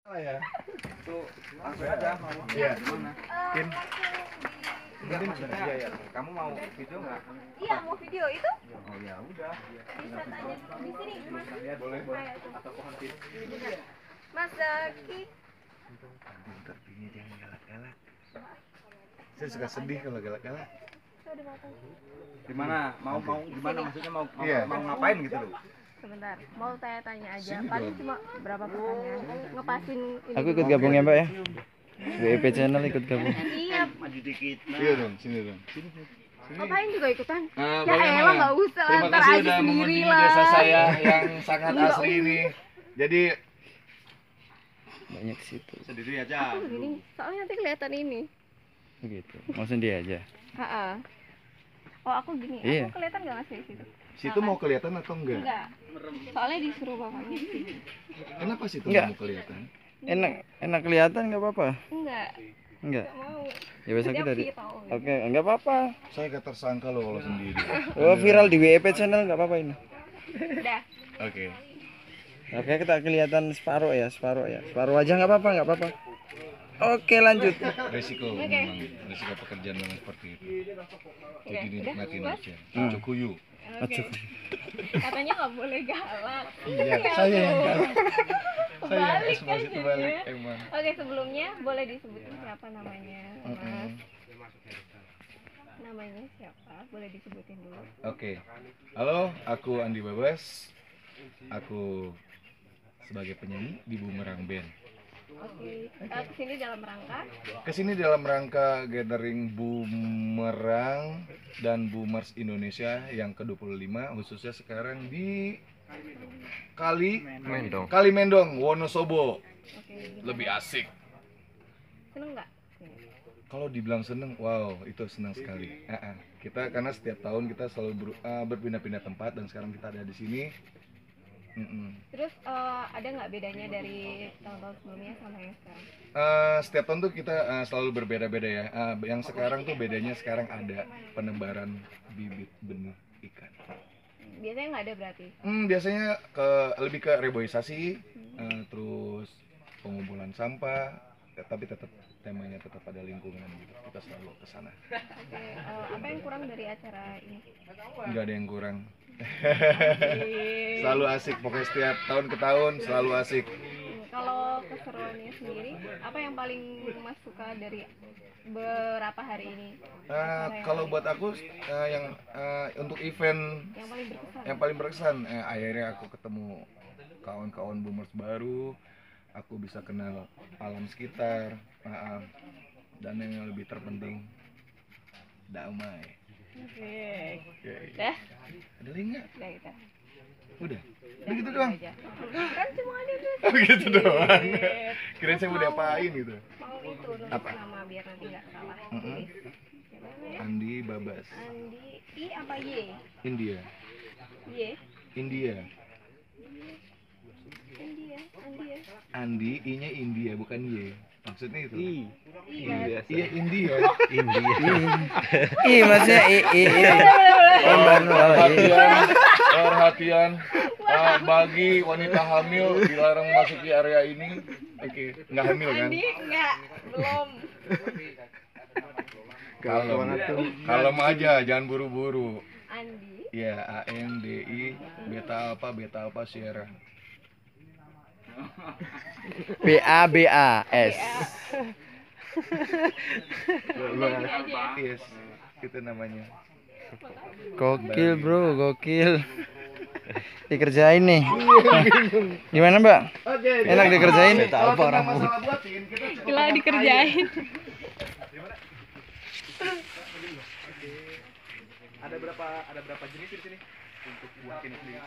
Ya. Tuh, langsung aja mau. Iya. Gimana? Kim. Enggak, maksudnya ya. Kamu mau video enggak? Iya, mau video itu? Oh ya udah. Bisa tanya di sini, Mas. Ya boleh. Atau pohon pin. Mas Zaki. Bentar, ini dia galak-galak. Saya suka sedih kalau galak-galak. Gimana? Mau gimana maksudnya mau Iya. mau ngapain gitu loh? Sebentar, mau tanya aja. Sini Paling dong. cuma berapa pertanyaan. Ngepasin ini. Aku ikut gabung ya Mbak ya. WP channel ikut gabung. Iya, Iya dong, sini dong. Sini. ngapain juga ikutan? Ya Bagaimana? elah nggak usah lah, Terima ntar kasih aja udah sendiri mengunjungi lah. desa saya yang sangat Enggak asli ini. Jadi Banyak situ. Sendiri aja. Aku begini, soalnya nanti kelihatan ini. Begitu. Mau sendiri aja. Heeh. Oh, aku gini. Iya. Aku kelihatan nggak Mas di situ? situ mau kelihatan atau enggak? Enggak. Soalnya disuruh bapaknya sih. Kenapa situ Enggak. mau kelihatan? Enak kelihatan nggak apa-apa. Enggak. Enggak. Enggak mau. Ya besok Dia kita di. free tau. Oke, enggak apa-apa. Saya gak tersangka loh kalau sendiri. Oh, viral di WP channel nggak apa-apa ini. Udah. Oke. Oke, kita kelihatan separuh ya. Separuh aja nggak apa-apa. Oke, lanjut. Resiko memang, resiko pekerjaan memang seperti itu. Jadi dinikmatin aja. Cukuyu. Oke. Katanya nggak boleh galak. Iya, saya yang galak. Saya yang Balik ekspresi aja terbalik ya. emang. Oke, sebelumnya boleh disebutin siapa namanya, Mas? Namanya siapa? Boleh disebutin dulu. Oke. Halo, aku Andi Babas. Aku sebagai penyanyi di Bumerang Band. Oke. Kesini dalam rangka. Kesini dalam rangka gathering Bumerang dan Boomers Indonesia yang ke-25, khususnya sekarang di Kalimendong, Wonosobo. Oke. Lebih asik. Seneng nggak? Kalau dibilang seneng, wow, itu senang sekali. Kita karena setiap tahun kita selalu berpindah-pindah tempat dan sekarang kita ada di sini. Terus ada nggak bedanya dari tahun-tahun sebelumnya sama yang sekarang? Setiap tahun tuh kita selalu berbeda-beda ya. Yang sekarang tuh bedanya sekarang ada penebaran bibit benih ikan. Biasanya nggak ada berarti. Biasanya lebih ke reboisasi, terus pengumpulan sampah, tapi tetap temanya tetap ada lingkungan gitu. Kita selalu ke sana. Oke. Apa yang kurang dari acara ini? Nggak ada yang kurang. Selalu asik, pokoknya setiap tahun ke tahun selalu asik. Kalau keseruannya sendiri, apa yang paling Mas suka dari berapa hari ini? Kalau buat aku yang untuk event Yang paling berkesan? yang paling berkesan, akhirnya aku ketemu kawan-kawan boomers baru, aku bisa kenal alam sekitar, dan yang lebih terpenting damai. Oke. Oke. Dah? Ada link nggak? Udah kita. Udah gitu doang. Aja. Kan cuma ada tuh. Oh gitu doang. Kirain saya mau diapain gitu. Mau itu nulis Apa? nama biar nanti nggak salah. Mm-mm. Tulis. Gimana? Andi Babas, Andi I apa Y? India. Y. India. India. Andi ya. Andi, I-nya India bukan Y. Maksudnya itu. Iya. Iya India. Ih, maksudnya Perhatian bagi wanita hamil dilarang masuk di area ini. Oke, nggak hamil kan? Andi enggak, belum. Kalem aja, jangan buru-buru. Andi. Ya, ANDI beta Alpha Sierra. BAS. Yes, itu namanya. Gokil bro, gokil. Dikerjain nih. Gimana Mbak? Enak dikerjain? Gila dikerjain. Ada berapa jenis di sini? Untuk buah ini sendiri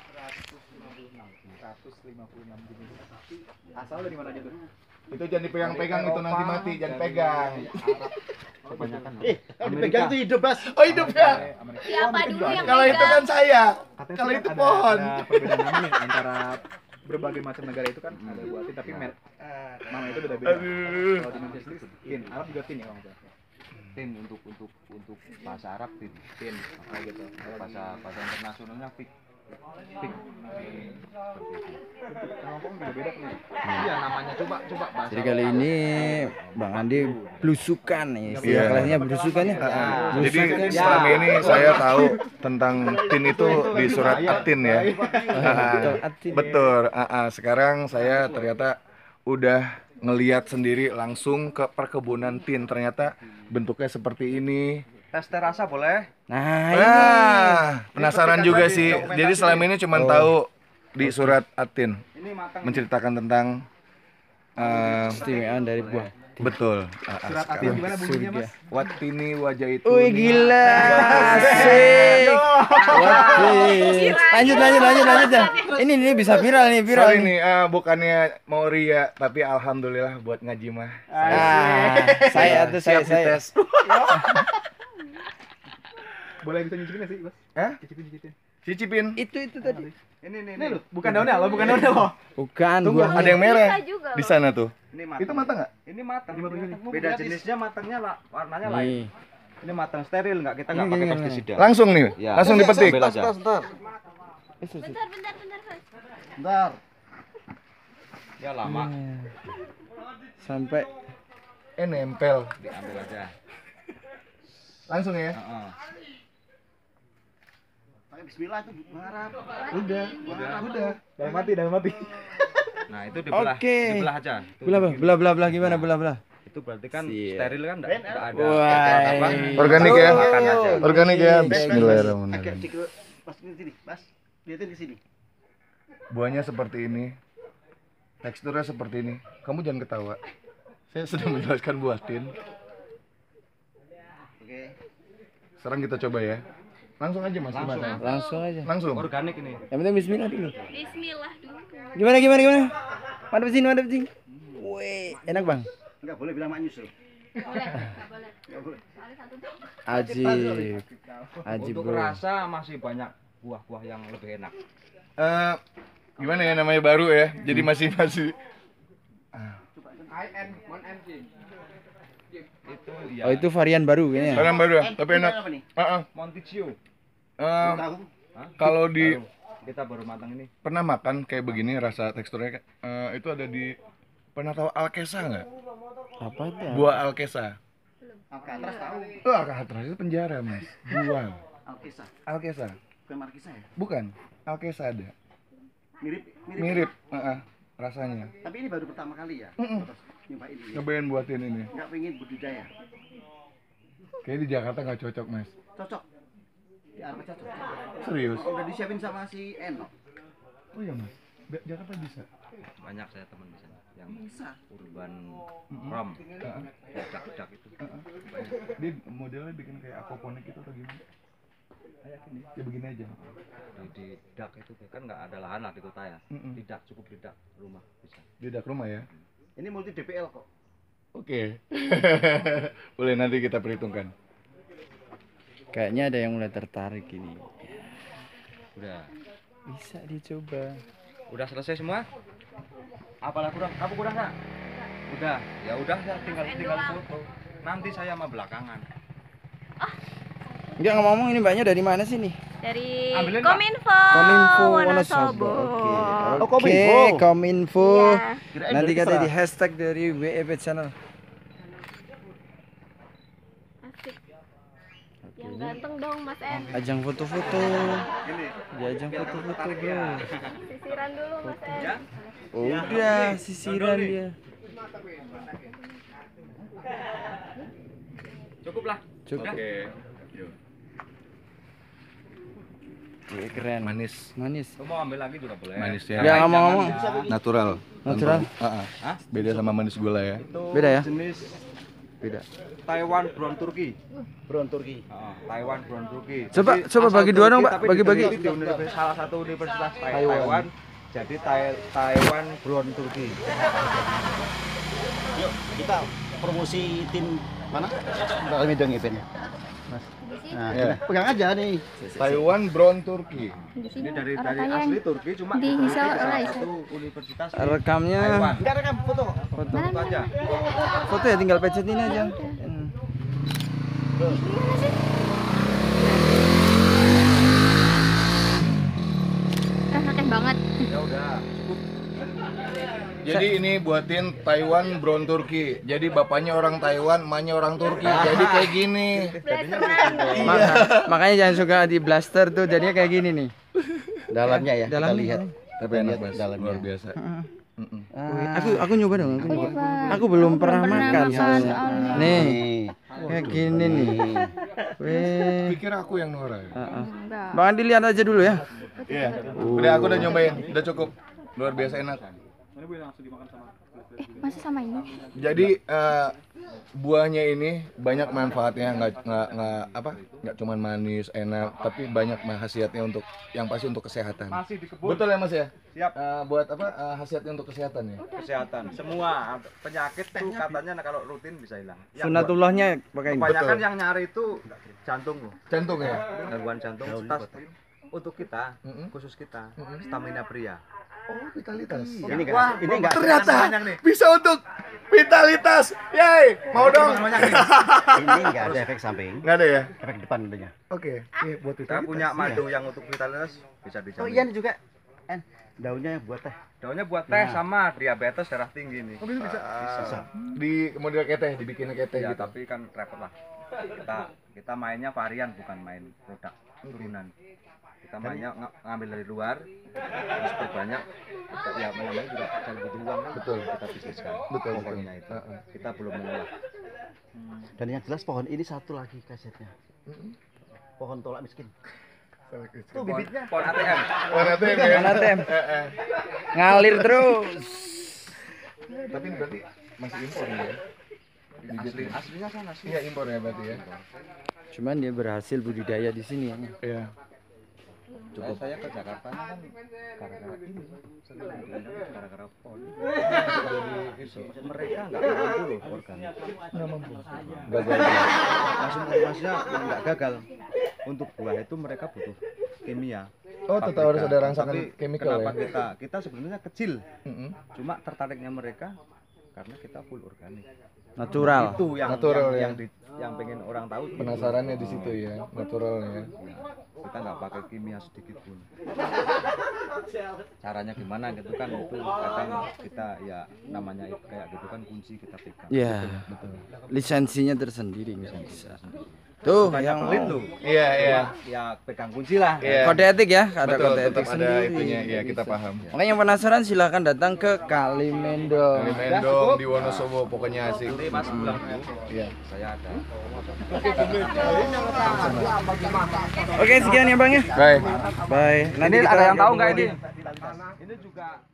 156 jenis. Asal dari mana aja tuh? Itu jangan dipegang-pegang, itu nanti mati, jangan pegang. Kebanyakan. Dipegang itu hidup, Bas. Oh hidup ya? Siapa dulu yang Kalau itu kan saya. Katanya Kalau sih itu ada- pohon. Ada perbedaan nama nih antara berbagai macam negara itu kan ada buah tin tapi nama itu beda-beda. Aduh. Kalau di Indonesia sendiri tin, Arab juga tin ya kalau nggak salah. Tin untuk bahasa Arab tin. Tin, apa gitu. Kalau Bahasa internasionalnya fik. Iya namanya coba bahasa. Jadi kali ini Bang Andi belusukan nih, istilah Iya. kelasnya belusukan ya. Jadi selama ini saya tahu tentang tin itu di surat At-Tin ya. Betul, At-Tin. Betul. Sekarang saya ternyata udah ngeliat sendiri langsung ke perkebunan tin. Ternyata bentuknya seperti ini. Tes terasa boleh? Nah, ini Penasaran juga sih. Jadi selama ini cuma tahu di surat At-Tin Ini matang. menceritakan tentang istimewaan dari buah. betul. Surat At-Tin gimana bunyinya Surga. Mas? Watini wajah itu. Wih gila, asik. Wih. Lanjut ya. Ini bisa viral nih, viral. Sorry nih, bukannya mau ria, tapi alhamdulillah buat ngaji mah. Saya tuh Siap saya. dites. Boleh kita nyicipin nggak sih Mas? Hah? Cicipin. Cicipin. Itu tadi. Ini Ini loh, bukan daunnya loh, bukan daunnya loh. Bukan Tunggu, buahnya. ada yang merah Bisa juga di loh. sana tuh. Ini matang. Itu matang nggak? Ini matang. Ini matang. Beda jenisnya matangnya lah, warnanya lain. Nih. Ini matang steril nggak? Kita nggak Ini, pakai ini, pestisida. Langsung nih, Ya. langsung dipetik. Ambil aja. Bentar, Mas. Bentar. Ya lama. Sampai Nempel. Diambil aja. Langsung ya. Heeh. Pakai bismillah itu mengharap. Udah. Dalam mati. Nah, itu dibelah. Oke. Dibelah aja. Itu belah gimana belah. Itu berarti kan Siap. steril kan enggak ada. Wah. Organik ya. Makan aja. Organik ya. Agak Bismillahirrahmanirrahim. dikit pas ini sini, Mas. Lihatin ke sini. Buahnya seperti ini. Teksturnya seperti ini. Kamu jangan ketawa. Saya sedang menjelaskan buah tin. Oke. Sekarang kita coba ya. Langsung aja Mas, Langsung. gimana? Langsung aja. Langsung. Organik ini. Yang penting bismillah dulu. Bismillah dulu. Gimana? Mantap sini. Wih, enak Bang. Enggak boleh bilang mak nyusul. Boleh. Enggak boleh. Soalnya satu tuh. Ajib Untuk bro. rasa masih banyak buah-buah yang lebih enak. Gimana ya, namanya baru ya. Jadi masih Itu ya. Oh itu varian baru kayaknya. barang baru ya, tapi enak. Apa nih? Monticchio. Tahu. Kalau di Baru. Kita baru matang ini. pernah makan kayak begini rasa teksturnya itu ada di, pernah tahu Alkesa nggak? Apa itu? Buah Alkesa. Alcatraz tahu. Alcatraz itu penjara Mas. Buah Alkisah. Alkesa. Bukan Markisa ya? Bukan. Alkesa ada. Mirip. Rasanya. Tapi ini baru pertama kali ya. Mm-mm. Terus nyobain ini. Cobain buatin ini. Enggak pengen budidaya. Kayaknya di Jakarta nggak cocok Mas. Cocok. Di Arab cocok. Serius? Udah disiapin sama si Eno. Oh iya Mas. Jakarta bisa. Banyak saya teman di sana yang Bisa. urban rom. Dak itu. Dia modelnya bikin kayak aquaponik itu atau gimana? Ya begini aja. Di dak itu kan nggak ada lahan lah di kota ya. Mm-mm. Di dak cukup di dak rumah bisa. Di dak rumah ya. Ini multi DPL kok. Oke. Boleh nanti kita perhitungkan. Kayaknya ada yang mulai tertarik ini. Udah. Bisa dicoba. Udah selesai semua? Apalah kurang? Apa kurang Kak? Udah. Ya udah ya tinggal foto. Nanti saya mah belakangan. Enggak ngomong ini mbaknya dari mana sih nih? Dari Ambilin, Pak. Kominfo Wonosobo. Oke. Oh, Kominfo. Kominfo. Iya. Nanti kata di hashtag dari WEP channel. Asik. Yang ganteng dong Mas En. Ajang foto-foto. Di ajang foto-foto bro. Sisiran dulu Mas En. Udah sisiran dia. Cukup lah. Cukup. Oke. Oke, keren. Manis. Manis. Lu mau ambil lagi juga boleh. Manis ya. Enggak ngomong-ngomong. Natural. Natural. Hah? Beda sama manis gula ya. Itu Beda ya? jenis Beda. Taiwan Brown Turkey. Brown Turki. Taiwan Brown Turkey. Coba- Jadi coba asal bagi dua dong, Pak. tapi Bagi-bagi. diteliti di salah satu universitas Taiwan. Jadi Taiwan Brown Turkey. Yuk, kita promosi tim mana? Bakal midang event. Mas. Nah, Ya. pegang aja nih. Taiwan Brown Turkey. Ini dari asli Turki cuma di diteliti Hisal di salah Rice. satu universitas di Rekamnya Taiwan. Enggak rekam foto. foto. Foto aja. Foto ya tinggal pencet ini aja. banget. Ya udah, cukup. Jadi ini buatin Taiwan Brown Turkey. Jadi bapaknya orang Taiwan, emaknya orang Turki. Jadi kayak gini. Makanya jangan suka di blaster tuh, jadinya kayak gini nih. Dalamnya ya, kita Dalamnya. lihat. Tapi enak Lihat Mas, dalamnya. luar biasa. Aku nyoba dong, aku nyoba. Aku belum pernah makan soalnya. Nih, kayak gini nih. Weh. Pikir aku yang Nora. Enggak. Bang Andi lihat aja dulu ya. Iya. Udah aku udah nyobain, udah cukup. Luar biasa enak. Ini boleh langsung dimakan sama Masih sama ini? Jadi buahnya ini banyak manfaatnya, nggak cuman manis, enak, tapi banyak khasiatnya untuk yang pasti untuk kesehatan. Masih di kebun. Betul ya Mas ya? Siap. Buat apa khasiatnya untuk kesehatan ya? Kesehatan. Semua penyakit tuh katanya kalau rutin bisa hilang. Sunatullahnya pakai ini. Kebanyakan Betul. yang nyari itu jantung loh. Jantung ya? Gangguan jantung. Untuk kita, khusus kita, stamina pria. Oh, vitalitas. Ini enggak Ternyata bisa untuk vitalitas. Yay, mau dong. ini enggak ada efek samping. Nggak ada ya? Efek depan adanya. Oke, buat Kita vitalitas. punya madu yang untuk vitalitas bisa dijamin. Oh iya ini juga. Daunnya buat teh. Daunnya buat teh sama diabetes darah tinggi nih. Oh, bisa. Bisa. Di model keteh, dibikin keteh Ya, gitu. tapi kan repot lah. Kita mainnya varian bukan main produk turunan. Kita mainnya ngambil dari luar, terus perbanyak. Ya namanya juga cari butuh uang kan. Betul. Kita bisniskan. Betul, Pokoknya betul. itu. Kita belum mengolah. Dan yang jelas pohon ini satu lagi kasetnya. Pohon tolak miskin. Tuh bibitnya. Pohon ATM. Warna ATM ya? Pohon ATM. Ngalir terus. Tapi berarti masih impor ya? Aslinya sana sih. Iya impor ya berarti ya? Cuman dia berhasil budidaya di sini ya. Iya. Cukup saya ke Jakarta kan gara-gara ini. Gara-gara pohon. Mereka nggak mampu loh organik. Nggak mampu. Gagal. Maksudnya nggak gagal. Untuk buah itu mereka butuh kimia. Oh, tetap harus ada rangsangan Tapi chemical kenapa ya? kita sebenarnya kecil. Mm-mm. Cuma tertariknya mereka karena kita full organik. Natural. Itu yang Natural ya? yang pengen orang tahu. Penasarannya di situ ya, naturalnya. Ya, kita nggak pakai kimia sedikit pun. Caranya gimana gitu kan itu kadang kita ya namanya itu kayak gitu kan kunci kita pegang. Ya, lisensinya tersendiri nggak bisa. Tuh yang Pelit loh. Iya, iya. Ya pegang kunci lah. Iya. kode etik ya, ada Betul, kode tetap etik ada sendiri. itunya, ya kita paham. Makanya yang penasaran silahkan datang ke Kalimendong. Di Mendong, di Wonosobo, pokoknya asik. Nanti Mas bilang Iya. saya ada. Oke, sekian ya Bang ya. Baik. Bye. Nanti Ini kita ada yang tahu gabung nggak lagi. ini? Ini juga